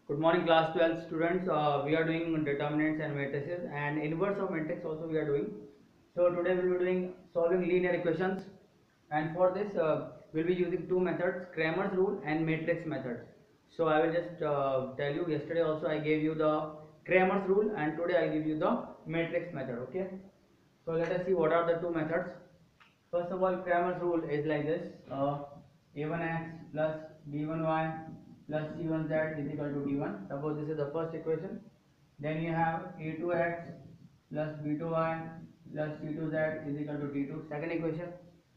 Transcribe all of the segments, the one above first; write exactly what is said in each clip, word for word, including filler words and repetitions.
Good morning, class twelve students. Uh, we are doing determinants and matrices, and inverse of matrix also we are doing. So today we will be doing solving linear equations, and for this uh, we'll be using two methods: Cramer's rule and matrix method. So I will just uh, tell you. Yesterday also I gave you the Cramer's rule, and today I give you the matrix method. Okay. So let us see what are the two methods. First of all, Cramer's rule is like this: uh, a one x plus b one y plus c one z is equal to d one. Suppose this is the first equation. Then you have a two x plus b two y plus c two z is equal to d two. Second equation: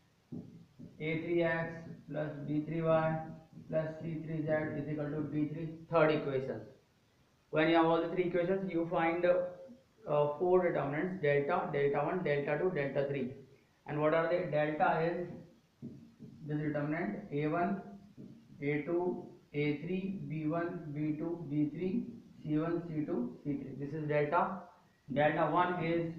a three x plus b three y plus c three z is equal to d three. Third equation. When you have all the three equations, you find uh, uh, four determinants: delta, delta one, delta two, delta three. And what are they? Delta is this determinant a one, a two, a three, b one, b two, b three, c one, c two, c three. This is delta. Delta one is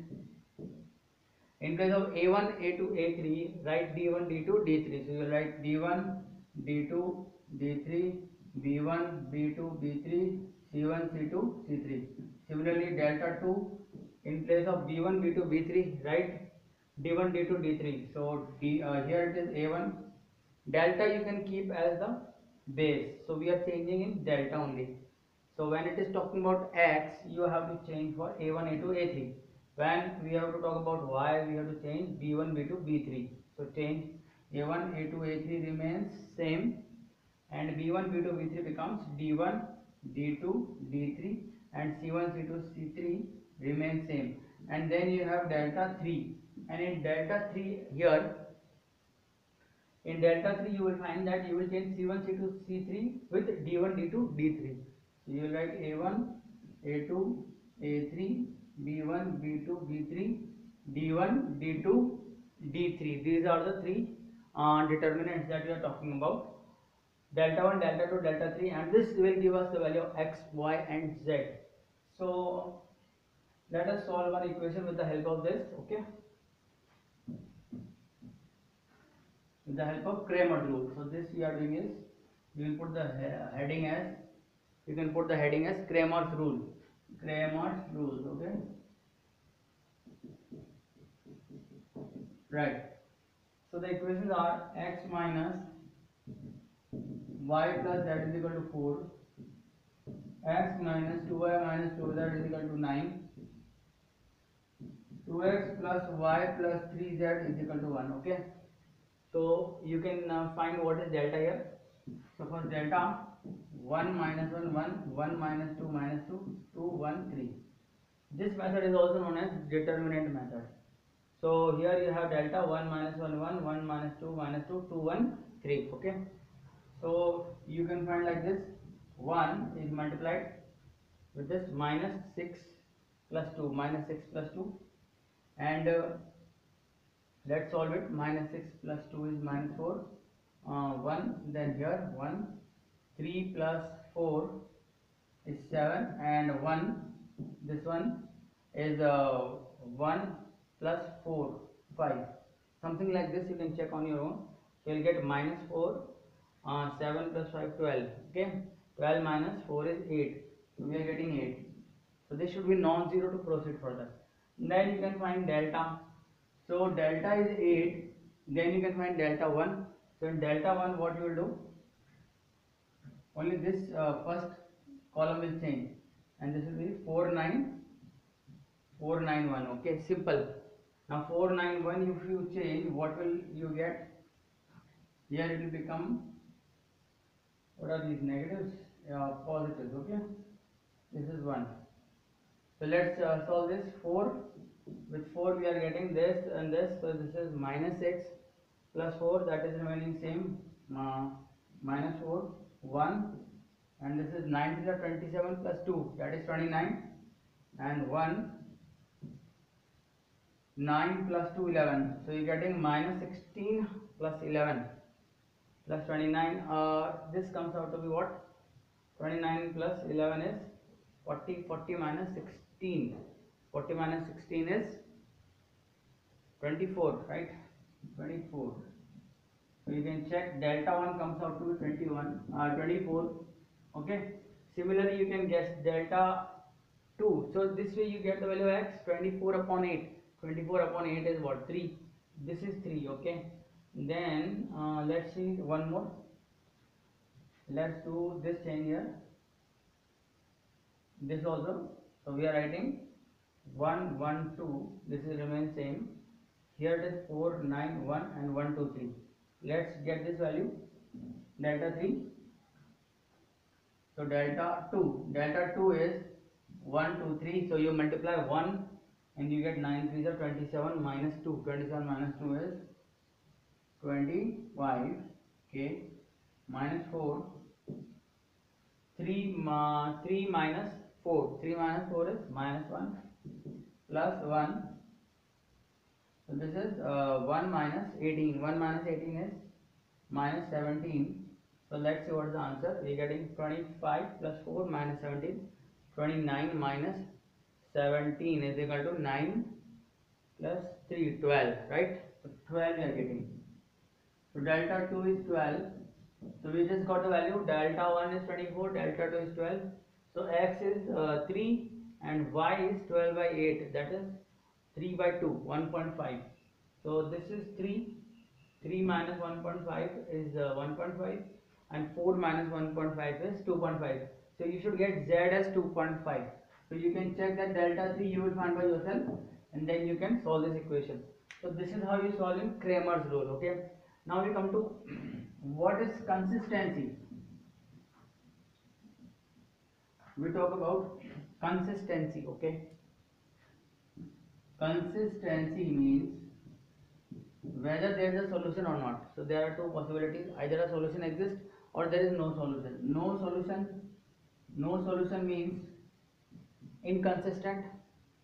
in place of a one, a two, a three, write d one, d two, d three. So you write d one, d two, d three, b one, b two, b three, c one, c two, c three. Similarly, delta two, in place of b one, b two, b three, write d one, d two, d three. So d, uh, here it is a one. Delta you can keep as the base. So we are changing in delta only. So when it is talking about x, you have to change for a one, a two, a three. When we have to talk about y, we have to change b one, b two, b three. So change a one, a two, a three remains same, and b one, b two, b three becomes d one, d two, d three, and c one, c two, c three remain same. And then you have delta three, and in delta three here, in delta three you will find that you will change c one, c two, c three with d one, d two, d three. So you will write a one, a two, a three, b one, b two, b three, d one, d two, d three. These are the three uh, determinants that we are talking about: delta one, delta two, delta three, and this will give us the value of x, y, and z. So let us solve one equation with the help of this. Okay, with the help of Cramer's rule. So this we are doing is, you will put the he heading as, you can put the heading as Cramer's rule. Cramer's rules. Okay, right. So the equations are x minus y plus z is equal to four, x minus two y minus two z is equal to nine, two x plus y plus three z is equal to one. Okay, so you can uh, find what is delta here. So for delta, one minus one, one, one minus two minus two, two, one, three. This method is also known as determinant method. So here you have delta one minus one, one, one minus two minus two, two, one, three. Okay. So you can find like this: one is multiplied with this minus six plus two, minus six plus two, and uh, let's solve it. Minus six plus two is minus four, uh, one, then here one, three plus four is seven, and one, this one is uh, one plus four, five, something like this. You can check on your own. So you'll get minus four, uh, seven plus five, twelve. Okay, twelve minus four is eight, so we are getting eight. So this should be non-zero to proceed further. Then you can find delta. So delta is eight, then you can find delta one. So in delta one, what you will do, only this uh, first column will change, and this will be four nine four nine one. Okay, simple. Now four nine one, if you change, what will you get? Here it will become, what are these negatives? Uh, positives. Okay, this is one. So let's uh, solve this. Four, with four we are getting this and this, so this is minus six plus four, that is remaining same, uh, minus four, one, and this is nine to the twenty-seven plus two, that is twenty-nine, and one, nine plus two, eleven. So you're getting minus sixteen plus eleven plus twenty-nine. Uh, this comes out to be what? twenty-nine plus eleven is forty, forty minus sixteen. forty minus sixteen is twenty-four, right? twenty-four. So you can check delta one comes out to be twenty-one, uh, twenty-four. Okay. Similarly, you can guess delta two. So this way you get the value x, twenty-four upon eight. twenty-four upon eight is what? three. This is three, okay? Then uh, let's see one more. Let's do this change here. This also. So we are writing one, one, two. This is remain same. Here it is four, nine, one and one, two, three. Let's get this value. Delta three. So delta two. Delta two is one, two, three. So you multiply one and you get nine threes are twenty-seven minus two. twenty-seven minus two is twenty-five. Okay. Minus four. three, uh, three minus four. three minus four is minus one. Plus one. So this is uh, one minus eighteen. one minus eighteen is minus seventeen. So let's see what is the answer. We are getting twenty-five plus four minus seventeen. twenty-nine minus seventeen is equal to nine plus three, twelve, right? So twelve we are getting. So delta two is twelve. So we just got the value. Delta one is twenty-four, delta two is twelve. So x is uh, three and y is twelve by eight. That is three by two, one point five. So this is three. three minus one point five is uh, one point five and four minus one point five is two point five. So you should get z as two point five. So you can check that delta three you will find by yourself and then you can solve this equation. So this is how you solve in Cramer's rule. Okay. Now we come to what is consistency. We talk about consistency. Okay. Consistency means whether there is a solution or not. So there are two possibilities. Either a solution exists or there is no solution. No solution. No solution means inconsistent.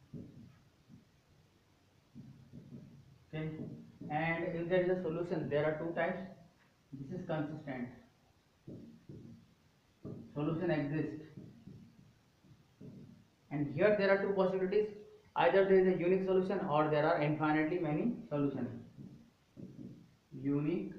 Okay. And if there is a solution, there are two types. This is consistent. Solution exists. And here there are two possibilities. Either there is a unique solution or there are infinitely many solutions. Unique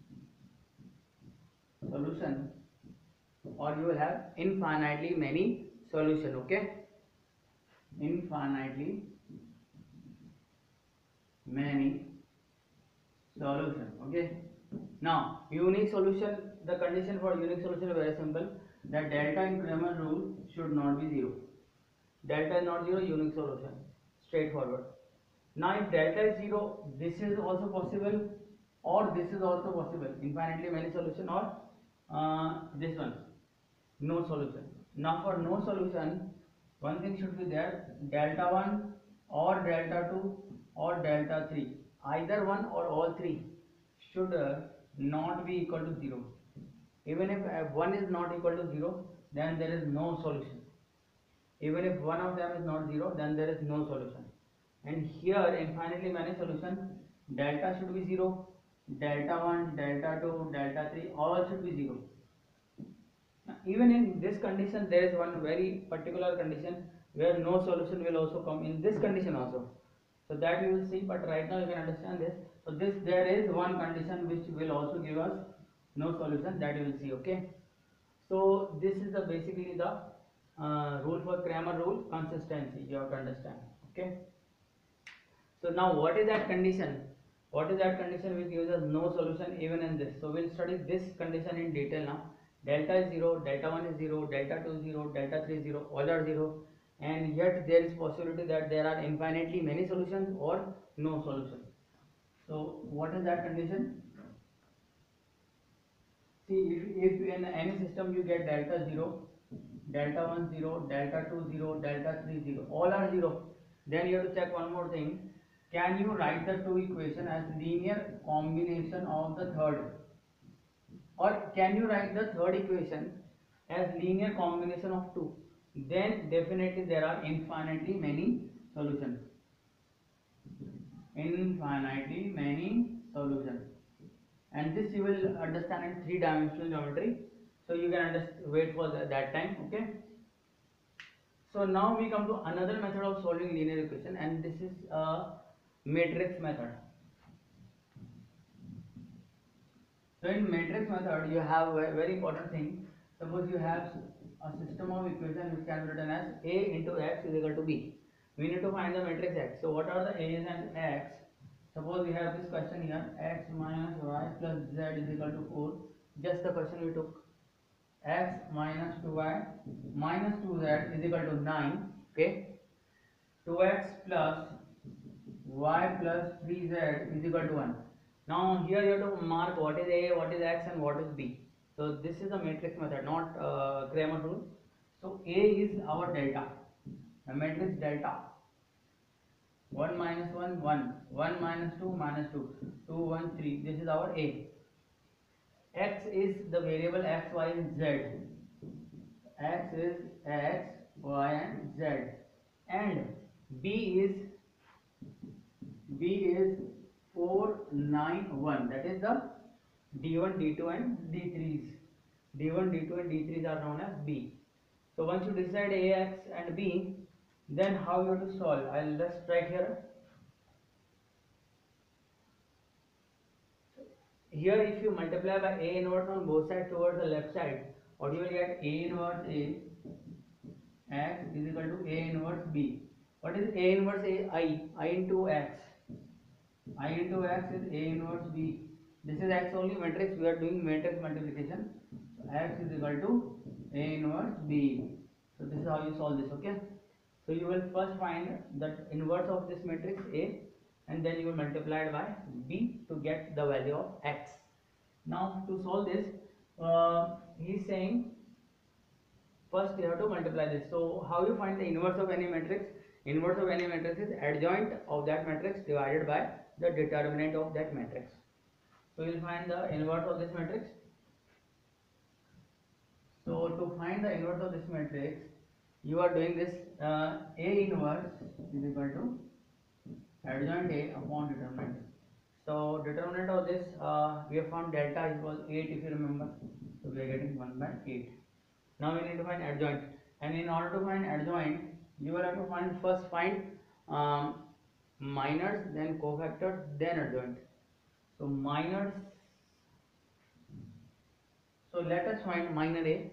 solution or you will have infinitely many solution. Okay. Infinitely many solution. Okay. Now unique solution, the condition for unique solution is very simple, that delta in Cramer rule should not be zero. Delta is not zero, unique solution, straightforward. Now if delta is zero, this is also possible or this is also possible, infinitely many solution or uh, this one, no solution. Now for no solution, one thing should be there, delta one or delta two or delta three, either one or all three should uh, not be equal to zero. Even if uh, one is not equal to zero, then there is no solution. Even if one of them is not zero, then there is no solution. And here infinitely many solution, delta should be zero, delta one, delta two, delta three, all should be zero. Even in this condition, there is one very particular condition where no solution will also come in this condition also. So that we will see, but right now you can understand this. So this there is one condition which will also give us no solution, that you will see. Okay. So this is the basically the uh, rule for Cramer rule, consistency. You have to understand. Okay. So now what is that condition? What is that condition which gives us no solution even in this? So we'll study this condition in detail now. Delta is zero, delta one is zero, delta two is zero, delta three is zero, all are zero, and yet there is possibility that there are infinitely many solutions or no solution. So what is that condition? See, if, if in any system you get delta zero, delta one zero, delta two zero, delta three zero, all are zero, then you have to check one more thing. Can you write the two equation as linear combination of the third? Or can you write the third equation as linear combination of two? Then definitely there are infinitely many solutions. Infinitely many solutions. And this you will understand in three dimensional geometry. So you can understand, wait for the, that time. Okay. So now we come to another method of solving linear equation, and this is a matrix method. So in matrix method you have a very important thing. Suppose you have a system of equation which can be written as A into X is equal to B. We need to find the matrix X. So what are the A's and X? Suppose we have this question here, X minus Y plus Z is equal to four. Just the question we took. X minus two Y minus two Z is equal to nine. Okay. two X plus Y plus three Z is equal to one. Now here you have to mark what is A, what is X and what is B. So this is a matrix method, not uh, Cramer rule. So A is our delta, the matrix delta. one minus one, one. one minus two, minus two. two, one, three. This is our A. X is the variable X, Y and Z. X is X, Y and Z. And B is B is four, nine, one. That is the D one, D two and D threes. D one, D two and D threes are known as B. So once you decide A, X and B, then how you have to solve? I'll just write here. Here if you multiply by A inverse on both sides towards the left side, what you will get? A inverse A X is equal to A inverse B. What is A inverse A? I. I into X. I into X is A inverse B. This is X only matrix. We are doing matrix multiplication. So X is equal to A inverse B. So this is how you solve this. Okay. So you will first find the inverse of this matrix A, and then you will multiply it by B to get the value of X. Now to solve this, uh, he is saying first you have to multiply this. So how you find the inverse of any matrix? Inverse of any matrix is adjoint of that matrix divided by the determinant of that matrix. So you will find the inverse of this matrix. So to find the inverse of this matrix, you are doing this uh, A inverse is equal to adjoint A upon determinant. So determinant of this, uh, we have found delta equals eight if you remember. So we are getting one by eight. Now we need to find adjoint, and in order to find adjoint, you will have to find first find um, minors, then cofactors, then adjoint. So minors. So let us find minor A.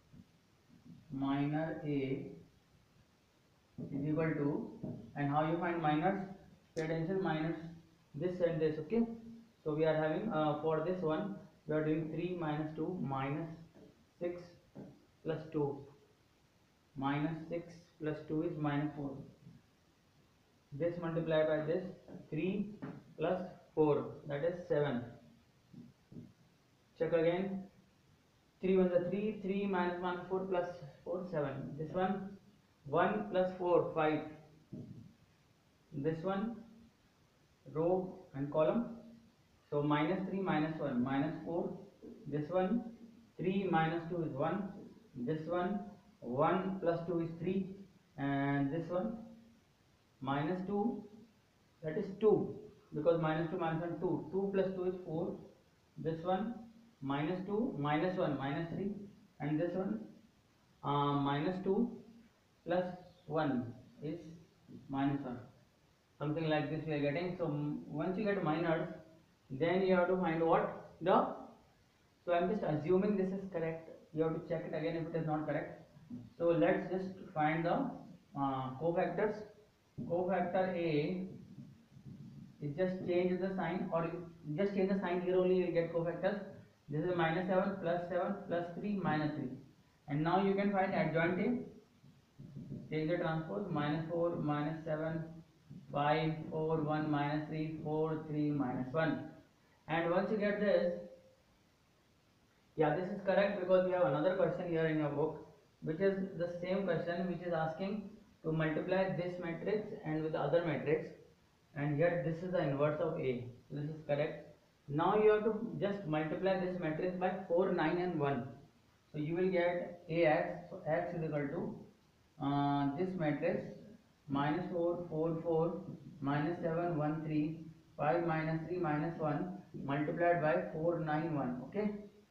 Minor A is equal to, and how you find minors? Pay attention, minors this and this. Okay. So we are having uh, for this one we are doing three minus two minus six plus two. Minus six plus two is minus four. This multiplied by this, three plus four, that is seven. Check again. three ones are three, three minus one, four plus four, seven. This one, one plus four, five. This one, row and column. So minus three minus one, minus four. This one, three minus two is one. This one, one plus two is three. And this one, minus two, that is two. Because minus two minus one, two. two plus two is four. This one, minus two, minus one, minus three. And this one, uh, minus two plus one is minus one. Something like this we are getting. So once you get minors, then you have to find what? The, so I am just assuming this is correct. You have to check it again if it is not correct. So let's just find the uh, cofactors. Cofactor A is just change the sign, or just change the sign here only you will get cofactors. This is minus seven plus seven plus three minus three. And now you can find adjoint A. Take the transpose, minus four minus seven, five, four, one, minus three, four, three, minus one. And once you get this, yeah, this is correct because we have another question here in your book, which is the same question, which is asking to multiply this matrix and with the other matrix, and here this is the inverse of A. So this is correct. Now you have to just multiply this matrix by four, nine and one. So you will get A X. So X is equal to uh, this matrix minus four, four, four, minus seven, one, three, five, minus three, minus one multiplied by four, nine, one. Okay.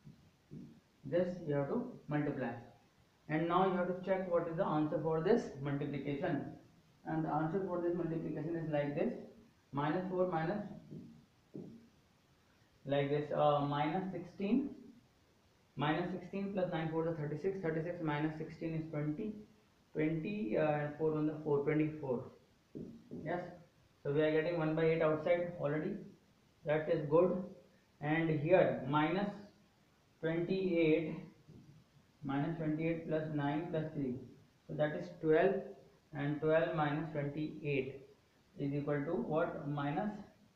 This you have to multiply. And now you have to check what is the answer for this multiplication. And the answer for this multiplication is like this. Minus four minus, like this, uh, minus sixteen minus sixteen plus nine four is thirty-six, thirty-six minus sixteen is twenty, twenty uh, and four on the four, twenty-four. Yes, so we are getting one by eight outside already, that is good. And here minus twenty-eight, minus twenty-eight plus nine plus three, so that is twelve, and twelve minus twenty-eight is equal to what? Minus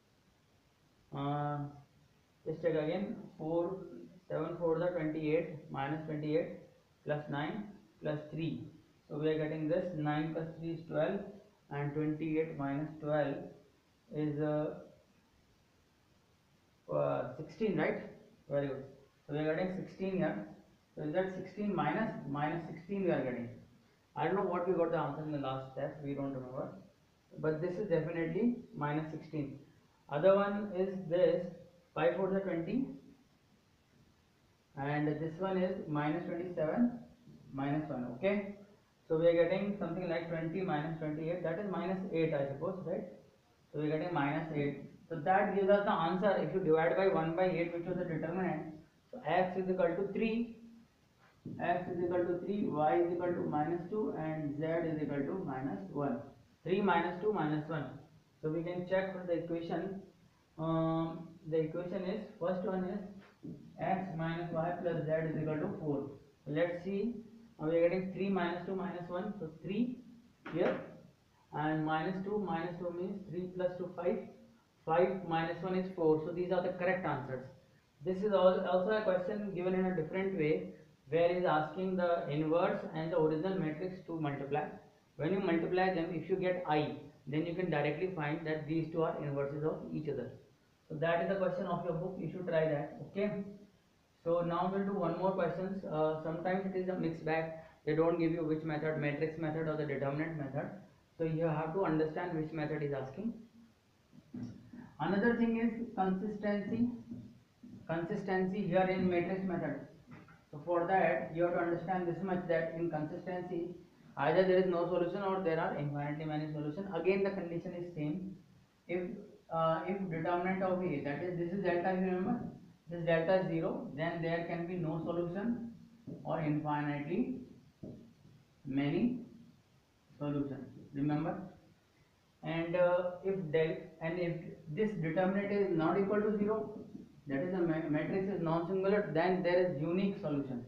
uh, just check again, four, seven four the twenty-eight, minus twenty-eight plus nine plus three, so we are getting this nine plus three is twelve, and twenty-eight minus twelve is uh, uh, sixteen, right? Very good. So we are getting sixteen here. So is that sixteen minus minus sixteen we are getting? I don't know what we got the answer in the last step, we don't remember, but this is definitely minus sixteen. Other one is this five four is twenty, and this one is minus twenty-seven minus one. Okay, so we are getting something like twenty minus twenty-eight, that is minus eight, I suppose, right? So we are getting minus eight. So that gives us the answer if you divide by one by eight, which was the determinant. So x is equal to three, x is equal to three, y is equal to minus two, and z is equal to minus one. three minus two minus one. So we can check for the equation. Um, the equation is, first one is x minus y plus z is equal to four. So let's see, now we are getting three minus two minus one, so three here, and minus two minus two means three plus two, five, five minus one is four. So these are the correct answers. This is also a question given in a different way, where is asking the inverse and the original matrix to multiply. When you multiply them, if you get I, then you can directly find that these two are inverses of each other. So that is the question of your book, you should try that. Okay, so now we'll do one more questions. Uh, sometimes it is a mixed bag, they don't give you which method, matrix method or the determinant method, so you have to understand which method is asking. Another thing is consistency. Consistency here in matrix method. So for that you have to understand this much, that in consistency either there is no solution or there are infinitely many solutions. Again the condition is same. If uh, if determinant of A, that is this is delta, you remember, this delta is zero, then there can be no solution or infinitely many solutions. Remember, and uh, if del and if this determinant is not equal to zero, that is the matrix is non-singular, then there is unique solution.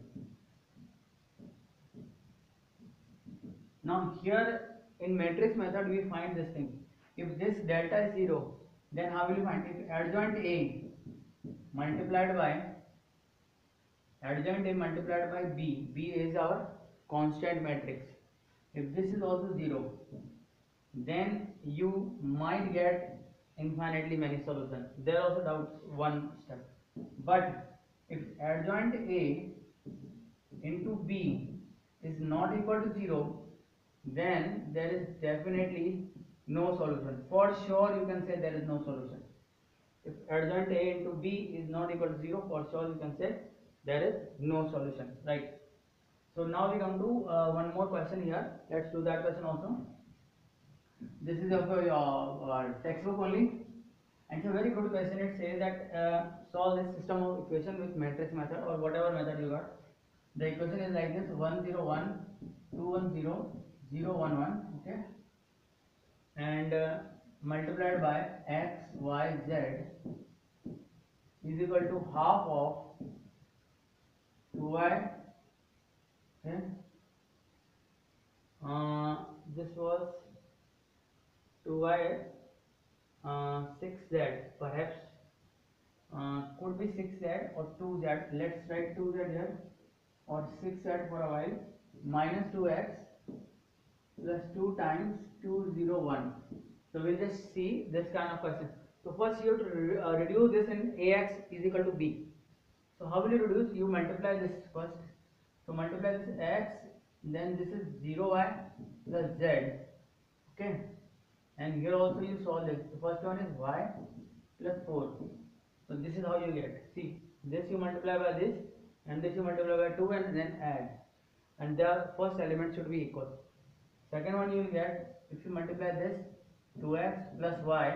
Now here in matrix method we find this thing. If this delta is zero, then how will you find? If adjoint A multiplied by adjoint A multiplied by B, B is our constant matrix. If this is also zero, then you might get infinitely many solutions. There also doubts one step. But if adjoint A into B is not equal to zero, then there is definitely no solution. For sure you can say there is no solution. If adjoint A into B is not equal to zero, for sure you can say there is no solution, right? So now we come to uh, one more question here. Let's do that question also. This is of your uh, textbook only, and it's a very good question. It says that uh, solve this system of equation with matrix method or whatever method you got. The equation is like this: one zero one, two one zero, zero one one. Okay, and uh, multiplied by x y z is equal to half of two y. Okay, uh, this was two y, uh, six z, perhaps uh, could be six z or two z. Let's write two z here, or six z for a while, minus two x plus two times two zero one. So we'll just see this kind of question. So first you have to re uh, reduce this in ax is equal to b. So how will you reduce? You multiply this first. So multiply this x, then this is zero y plus z. Okay, and here also you solve this. The first one is y plus four. So this is how you get. See, this you multiply by this, and this you multiply by two, and then add. And the first element should be equal. Second one you will get, if you multiply this, two x plus y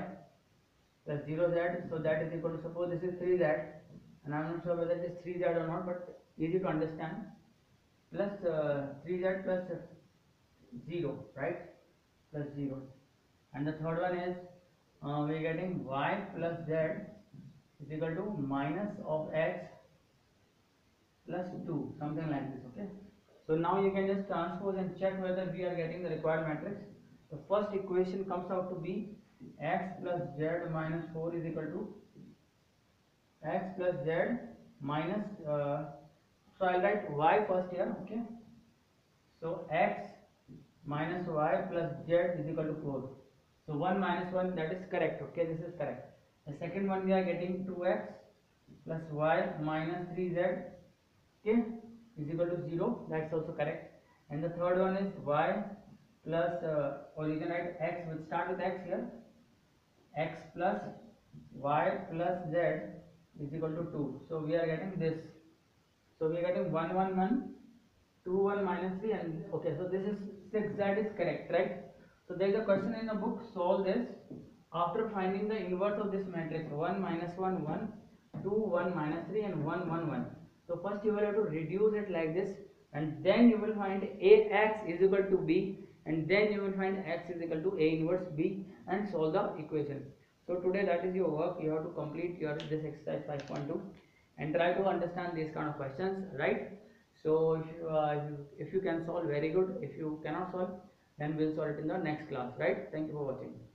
plus zero z, so that is equal to, suppose this is three z, and I am not sure whether it is three z or not, but easy to understand, plus uh, three z plus zero, right, plus zero. And the third one is uh, we are getting y plus z is equal to minus of x plus two, something like this. Okay, so now you can just transpose and check whether we are getting the required matrix. The first equation comes out to be x plus z minus four is equal to x plus z minus uh, so I'll write y first here. Okay, so x minus y plus z is equal to four. So one minus one, that is correct. Okay, this is correct. The second one we are getting two x plus y minus three z, okay, is equal to zero. That's also correct. And the third one is y plus uh, or you can write x, we'll start with x here, x plus y plus z is equal to two. So we are getting this. So we are getting one one one, two one minus three, and okay, so this is six, that is correct, right? So there is a question in the book, solve this after finding the inverse of this matrix one minus one one, two one minus three, and one one one. So first you will have to reduce it like this, and then you will find ax is equal to b, and then you will find x is equal to a inverse b, and solve the equation. So today that is your work. You have to complete your this exercise five point two and try to understand these kind of questions, right? So if you, uh, if you can solve, very good. If you cannot solve, then we'll solve it in the next class, right? Thank you for watching.